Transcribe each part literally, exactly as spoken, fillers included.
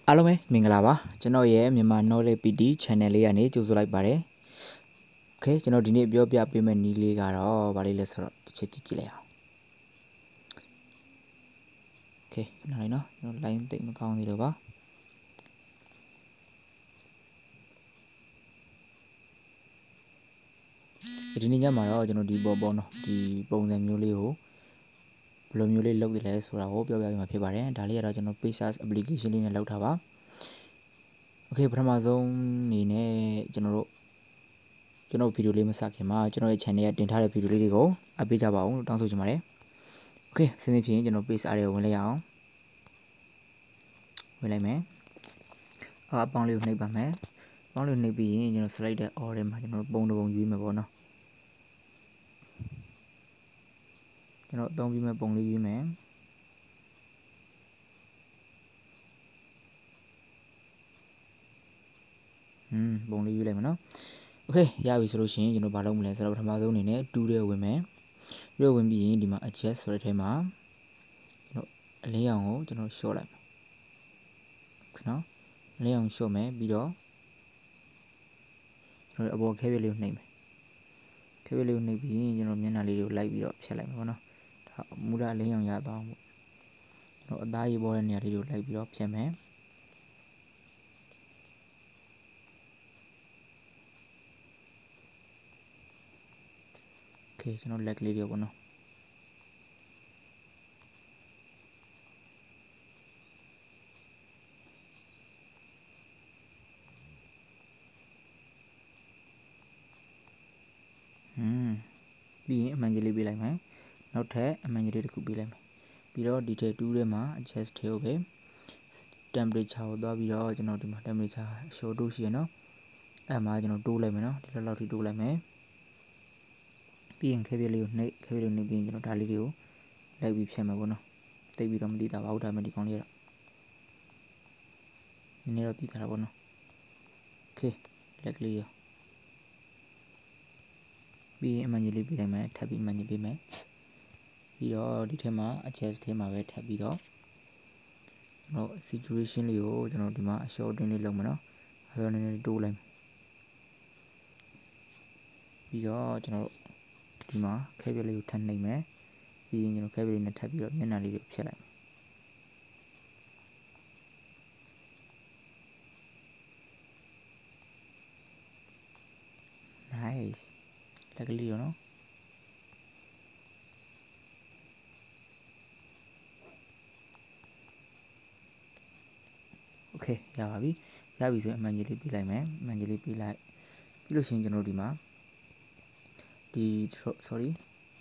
အားလုံးပဲမင်္ဂလာပါကျွန်တော်ရဲ့မြန်မာ Knowledge ပီ တီ channel လေးကနေကြိုဆိုလိုက်ပါတယ် Okay ကျွန်တော်ဒီနေ့ပြောပြပေးမယ့်နည်းလေးကတော့ဗာလေးလဲဆိုတော့တစ်ချက်ကြည့်ကြည့်လိုက်အောင် Okay နားလိုက်နော်ကျွန်တော် line တိတ်မကောင်းသေးလို့ပါဒီနေ့ညမှာတော့ကျွန်တော်ဒီပေါ်ပေါ်နော်ဒီပုံစံမျိုးလေးကိုဘယ်လိုမျိုးလေးလုပ်တယ်လဲဆိုတာကိုပြောပြပေးမှာဖြစ်ပါတယ်ဒါလေးကတော့ကျွန်တော် Pages application လေးနဲ့လုပ်ထားပါ Okay ပထမဆုံးအနေနဲ့ကျွန်တော်တို့ကျွန်တော်ဗီဒီယိုလေးမစခင်မှာကျွန်တော်ရဲ့ channel ကတင်ထားတဲ့ဗီဒီယိုလေးတွေကိုအပ်ပေးကြပါဦးလို့တောင်းဆိုချင်ပါတယ် Okay စဉ်းစဉ်းဖြင့်ကျွန်တော် page အားတွေကိုဝင်လိုက်ရအောင်ဝင်လိုက်မယ်အာအပေါင်းလေးကိုနှိပ်ပါမယ်အပေါင်းလေးကိုနှိပ်ပြီးရင်ကျွန်တော် select တဲ့ all ထဲမှာကျွန်တော်ပုံတစ်ပုံရွေးမယ်ပေါ့နော်ကျွန်တော်အသုံးပြုမဲ့ပုံလေးရွေးမယ်ဟွန်းပုံလေးရွေးလိုက်မယ်နော် Okay ရပြီဆိုလို့ရှိရင်ကျွန်တော်ဘာလုပ်မလဲဆိုတော့ပထမဆုံးအနေနဲ့twoထဲဝင်မယ်ပြီးတော့ဝင်ပြီးရင်ဒီမှာ adjust ဆိုတဲ့ထဲမှာကျွန်တော်အလေးအောင်ကိုကျွန်တော် short လိုက်မယ်ခဏအလေးအောင် short မယ်ပြီးတော့ကျွန်တော်အပေါ်ခဲပြလေးကိုနှိပ်မယ်ခဲပြလေးကိုနှိပ်ပြီးရင်ကျွန်တော်မျက်နှာလေးတွေကိုလိုက်ပြီးတော့ဖြတ်လိုက်မယ်ပေါ့နော်ဒါမူလအလေးအောင်ရသွားအောင်ကျွန်တော်အသားရေးပေါ်တဲ့နေရာလေးတွေကိုလိုက်ပြီးတော့ဖြတ်မယ်Okay ကျွန်တော်လက်ကလေးတွေပေါ့နော်ဟွန်းပြီးရင်အမှန်ကြီးလေးပေးလိုက်မယ်နောက်ထပ်အမှန်ကြီးလေးတစ်ခုပေးလိုက်မယ်ပြီးတော့ဒီထဲ twoထဲမှာ adjust ထဲကိုပဲ temperature ကိုသွားပြီးတော့ကျွန်တော်ဒီမှာ temperature အလျှော့တိုးရှိရနော်အဲ့မှာကျွန်တော်တိုးလိုက်မယ်နော်ဒီလောက်လောက်ထိတိုးလိုက်မယ်ပြီးရင်ခဲပြလေးကိုနှိပ်ခဲပြလေးကိုနှိပ်ပြီးရင်ကျွန်တော်ဒါလေးတွေကိုလိုက်ပြီးဖြတ်မယ်ပေါ့နော်တိတ်ပြီးတော့မသိတာပါဘူးဒါမှဒီကောင်လေးကတော့နည်းနည်းတော့သိတာပေါ့နော် Okay လက်ကလေးရောပြီးရင်အမှန်ကြီးလေးပေးလိုက်မယ်ထပ်ပြီးအမှန်ကြီးပေးမယ်ပြီးတော့ဒီထဲမှာ adjust ထဲမှာပဲထပ်ပြီးတော့ကျွန်တော် situation လေးကိုကျွန်တော်ဒီမှာအလျှော့တင်းလေးလုပ်မယ်နော်အဲဒါနည်းနည်းတိုးလိုက်မယ်ပြီးတော့ကျွန်တော်ဒီမှာခဲပြလေးကိုထပ်နှိပ်မယ်ပြီးရင်ကျွန်တော်ခဲပြလေးနဲ့ထပ်ပြီးတော့မျက်နှာလေးကိုဖြတ်လိုက်မယ်nice လက်ကလေးရောနော်โอเคရပါပြီရပြီဆိုရင်အမှန်ကြီးလေးပြလိုက်မယ်အမှန်ကြီးလေးပြလိုက်ပြီးလို့ရှိရင်ကျွန်တော်ဒီမှာဒီ sorry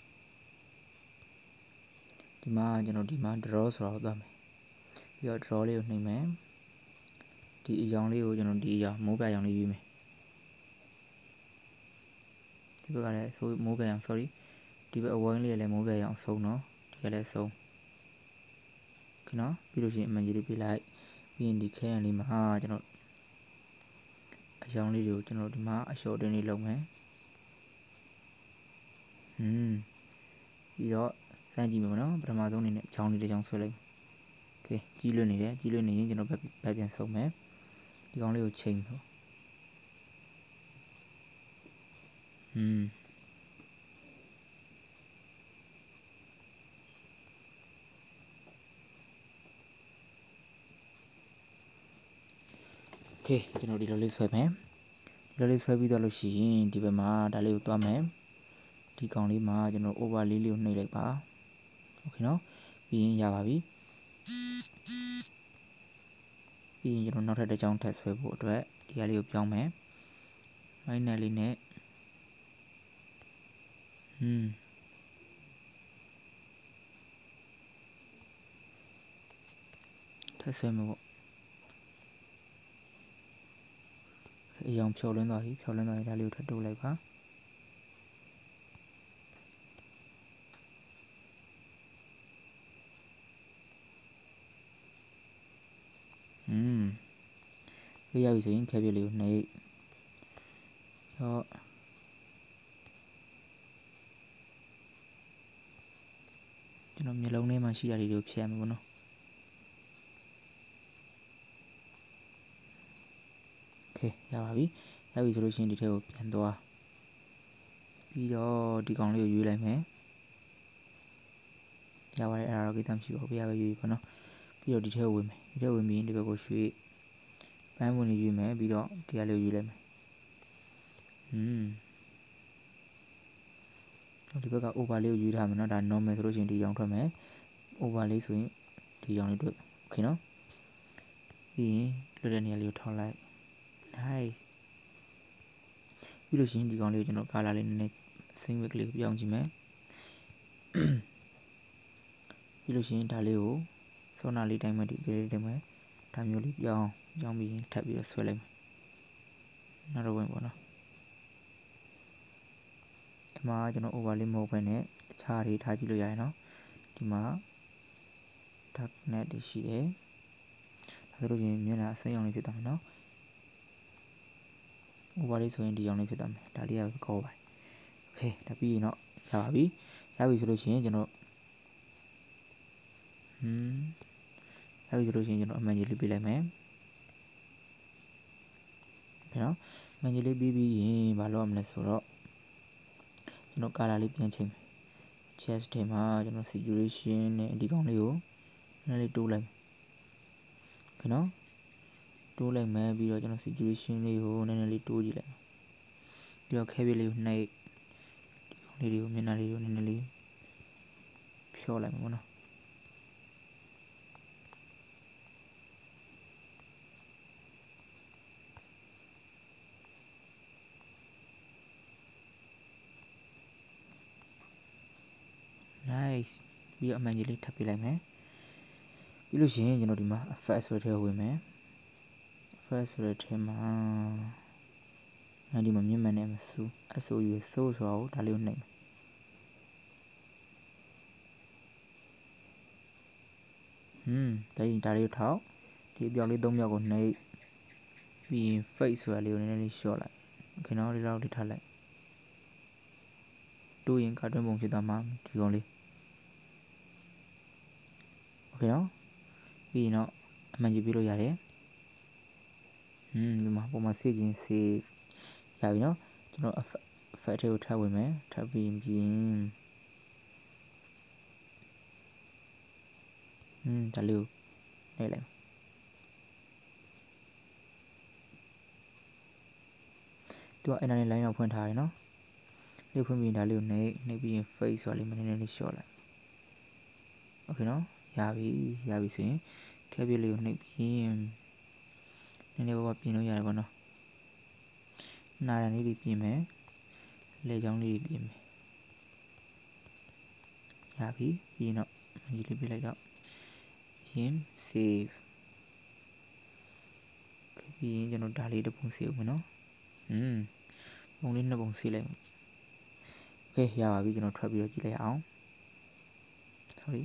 ဒီမှာကျွန်တော်ဒီမှာ draw ဆိုတော့သွားမယ်ပြီးတော့ draw လေးကိုနှိပ်မယ်ဒီအရောင်လေးကိုကျွန်တော်ဒီအရောင်မိုးပြအရောင်လေးရွေးမယ်ဒီဘက်ကလည်းဆိုမိုးပြအရောင် sorry ဒီဘက်အဝိုင်းလေးလည်းမိုးပြအရောင်ဆုံးနော်ဒီကလည်းဆုံးခဏပြီးလို့ရှိရင်အမှန်ကြီးလေးပြလိုက်ပြီးရင်ဒီခဲရန်လေးမှာကျွန်တော်အရောင်လေးတွေကိုကျွန်တော်ဒီမှာအလျှော့တင်းလေးလုပ်မယ်ဟွန်းပြီးတော့စမ်းကြည့်မယ်နော်ပထမဆုံးအနေနဲ့အချောင်းလေးတစ်ချောင်းဆွဲလိုက်โอเคကြီးလွတ်နေတယ်ကြီးလွတ်နေရင်ကျွန်တော်ဘက်ဘက်ပြန်ဆုပ်မယ်ဒီကောင်လေးကိုချိန်မယ်ဟွန်းโอเคကျွန်တော်ဒီလိုလေးဆွဲမယ်ဒီလိုလေးဆွဲပြီးတော့လို့ရှိရင်ဒီဘက်မှာဒါလေးကိုသွားမယ်ဒီကောင်လေးမှာကျွန်တော် over လေးလေးကိုနှိပ်လိုက်ပါโอเคနော်ပြီးရင်ရပါပြီပြီးရင်ကျွန်တော်နောက်ထပ်တစ်ချောင်းထပ်ဆွဲဖို့အတွက်ဒီဟာလေးကိုပြောင်းမယ်မိုင်းနယ်လေးနဲ့ဟွန်းထပ်ဆွဲမယ်ပေါ့အရောင်ဖြော်လွှန်းသွားပြီဖြော်လွှန်းသွားရင်ဒါလေးကိုထပ်တိုးလိုက်ပါဟွန်းပြရပြီဆိုရင်ခဲပြလေးကိုနှိပ်ရောကျွန်တော်မျိုးလုံးထဲမှာရှိရလေးတွေကိုဖြတ်ရမယ်ပေါ့နော် Okay ရပါပြီရပြီဆိုလို့ရှိရင်ဒီထဲကိုပြန်သွားပြီးတော့ဒီကောင်လေးကိုရွေးလိုက်မယ်ရပါတယ်အဲ့ဒါတော့ကိစ္စမရှိပါဘူးပြရပဲရွေးပါနော်ပြီးတော့ဒီထဲကိုဝင်မယ်ဒီထဲဝင်ပြီးဒီဘက်ကိုရွှေ့ပန်းဝင်လေးရွေးမယ်ပြီးတော့ဒီကလေးကိုရွေးလိုက်မယ်อืมဒီဘက်က over လေးကိုရွေးထားမယ်နော်ဒါ normal ဆိုလို့ရှိရင်ဒီရောင်ထွက်မယ် over လေးဆိုရင်ဒီရောင်လေးတွေ့โอเคနော်ပြီးရင်လွတ်တဲ့နေရာလေးကိုထောင်းလိုက် nice ပြီးလို့ရှိရင်ဒီကောင်လေးကိုကျွန်တော် color လေးနည်းနည်း same width လေးကိုပြောင်းကြည့်မယ်ပြီးလို့ရှိရင်ဒါလေးကိုစောနာလေးတိုင်းမဲ့ဒီလေးတိုင်းမဲ့ဒါမျိုးလေးပြောင်းပြောင်းပြီးရင်ထပ်ပြီးတော့ဆွဲလိုက်မယ်နောက်တော့ဝင်ပေါ့နော်ဒီမှာကျွန်တော် over လေးမဟုတ်ဘဲနဲ့အခြားတွေထားကြည့်လို့ရတယ်နော်ဒီမှာ dark net တွေရှိတယ်ဒါဆိုလို့ရှိရင်မျက်နှာအစိမ်းရောင်လေးဖြစ်သွားမယ်နော် over လေးဆိုရင်ဒီရောင်လေးဖြစ်သွားမယ်ဒါလေးကကောပါတယ် okay ဒါပြီးရင်တော့ရပါပြီရပြီဆိုလို့ရှိရင်ကျွန်တော်ဟွန်းရပြီဆိုလို့ရှိရင်ကျွန်တော်အမှန်ကြီးလေးပေးလိုက်မယ်ဒါနော်အမှန်ကြီးလေးပြီးပြီးရင်မလုပ်ရမလဲဆိုတော့ကျွန်တော် color လေးပြန်ချိန်မယ် chest ထဲမှာကျွန်တော် saturation နဲ့ဒီကောင်လေးကိုနည်းနည်းလေးတိုးလိုက်မယ်โอเคနော်တိုးလိုက်မယ်ပြီးတော့ကျွန်တော် saturation လေးကိုနည်းနည်းလေးတိုးကြည့်လိုက်ပြီးတော့ cape လေးကိုနှိပ်ဒီကောင်လေးတွေကိုမျက်နှာလေးကိုနည်းနည်းလေးဖြောလိုက်မှာပေါ့နော်nice ပြီးတော့အမှန်ကြီးလေးထပ်ပေးလိုက်မယ်ပြီးလို့ရှိရင်ကျွန်တော်ဒီမှာ effect ဆိုတဲ့ထဲဝင်မယ် effect ဆိုတဲ့ထဲမှာအဲဒီမှာမြင့်မှန်နဲ့မစူး S O U ဆိုဆိုတာကိုဒါလေးကိုနှိပ်မယ်ဟွန်းဒါရင်ဒါလေးကိုထောက်ဒီအပြောက်လေးသုံးပြောက်ကိုနှိပ်ပြီးရင် face ဆိုတာလေးကိုနည်းနည်းလေး short လိုက်โอเคနော်ဒီလောက်လေးထားလိုက်တိုးရင်ကာတွန်းပုံဖြစ်သွားမှာဒီကောင်လေးโอเคနော်ပြီးရင်တော့အမှန်ကြီးပြလို့ရတယ်ဟွန်းဒီမှာပုံမှာ save ခြင်း save ရပြီနော်ကျွန်တော် effect တွေကိုထပ်ဝင်မယ်ထပ်ပြီးပြင်ဟွန်းဒါလေးကိုနှိပ်လိုက်သူကအဲ့ဒါနဲ့ line တော့ဖွင့်ထားတယ်နော်လေးဖွင့်ပြီးဒါလေးကိုနှိပ်နှိပ်ပြီးရင် face ဆိုတာလေးမနည်းနည်းလေး short လိုက်โอเคနော်ရပြီရပြီဆိုရင် cape လေးကိုနှိပ်ပြီးနည်းနည်းပါးပါးပြင်လို့ရတယ်ပေါ့နော်နာရန်လေးတွေပြင်မယ်လေချောင်းလေးတွေပြင်မယ်ရပြီပြီးရင်တော့အကြီးလေးပြလိုက်တော့ရင် save ပြီးရင်ကျွန်တော်ဒါလေးတစ်ပုံစီအောင်မယ်နော်ဟွန်းပုံလေးနှစ်ပုံစီလိုက်မယ်โอเคရပါပြီကျွန်တော်ထွက်ပြီးတော့ကြည့်လိုက်အောင် sorry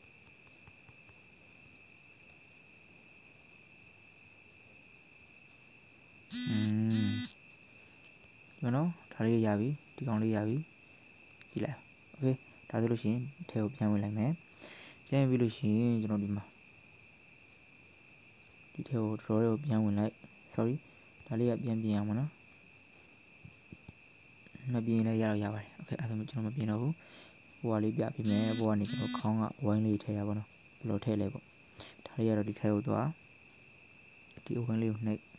อืมကျွန်တော်ဒါလေးရပြီဒီကောင်လေးရပြီကြည့်လိုက်โอเคဒါဆိုလို့ရှိရင်ထဲကိုပြန်ဝင်လိုက်မယ်ပြန်ပြီးလို့ရှိရင်ကျွန်တော်ဒီမှာဒီထဲကို draw တွေကိုပြန်ဝင်လိုက် sorry ဒါလေးကပြန်ပြင်အောင်မနော်မပြင်လည်းရတော့ရပါတယ်โอเคအဲ့ဒါဆိုကျွန်တော်မပြင်တော့ဘူးဟိုဟာလေးပြပေးမယ်ဟိုကနေကျွန်တော်ခေါင်းကဝိုင်းလေးထည့်ရပါတော့ဘယ်လိုထည့်လဲပေါ့ဒါလေးကတော့ဒီထဲကိုသွားဒီဝိုင်းလေးကိုနှိပ်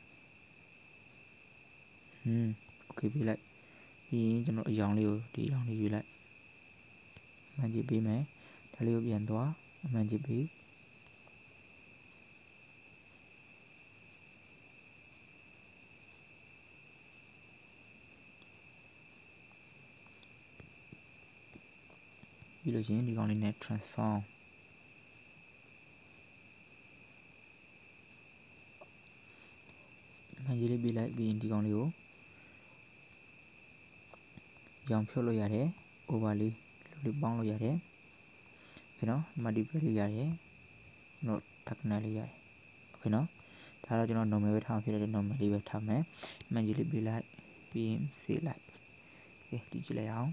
ဟွန်းโอเคပြလိုက်ပြီးရင်ကျွန်တော်အယောင်လေးကိုဒီအယောင်လေးယူလိုက်အမှန်ကြီးပေးမယ်ဒါလေးကိုပြန်သွားအမှန်ကြီးပေးပြီးလို့ရှိရင်ဒီကောင်လေးနဲ့ transform အမှန်ကြီးလေးပေးလိုက်ပြီးရင်ဒီကောင်လေးကိုရောင်ဖြုတ်လို့ရတယ် over လေးလူလေးပေါင်းလို့ရတယ်โอเคနော်ဒီမှာဒီပဲလေးရတယ်ကျွန်တော် darknet လေးရတယ်โอเคနော်ဒါတော့ကျွန်တော် normal ပဲထားအောင်ဖြစ်တဲ့ normal လေးပဲထားမယ်အမှန်ကြီးလေးပေးလိုက်ပြီးရင် save လိုက်โอเคကြည့်ကြည့်လိုက်အောင်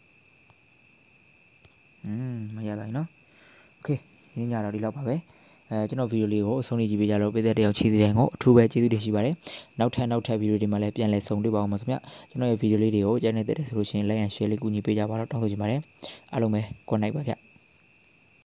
อืมမရပါဘူးเนาะโอเคဒီညတော့ဒီလောက်ပါပဲအဲကျွန်တော်ဗီဒီယိုလေးကိုအဆုံးထိကြည့်ပေးကြလို့ပြည်သက်တယောက်ချီးတဲ့ကိုအထူးပဲကျေးဇူးတင်ရှိပါတယ်နောက်ထပ်နောက်ထပ်ဗီဒီယိုတွေမှာလည်းပြန်လည်ဆုံတွေ့ပါအောင်ပါခင်ဗျကျွန်တော်ရဲ့ဗီဒီယိုလေးတွေကိုကြိုက်နေတဲ့ဆိုလို့ရှိရင် like and share လေးကူညီပေးကြပါတော့တောင်းဆိုချင်ပါတယ်အားလုံးပဲ good night ပါဗျ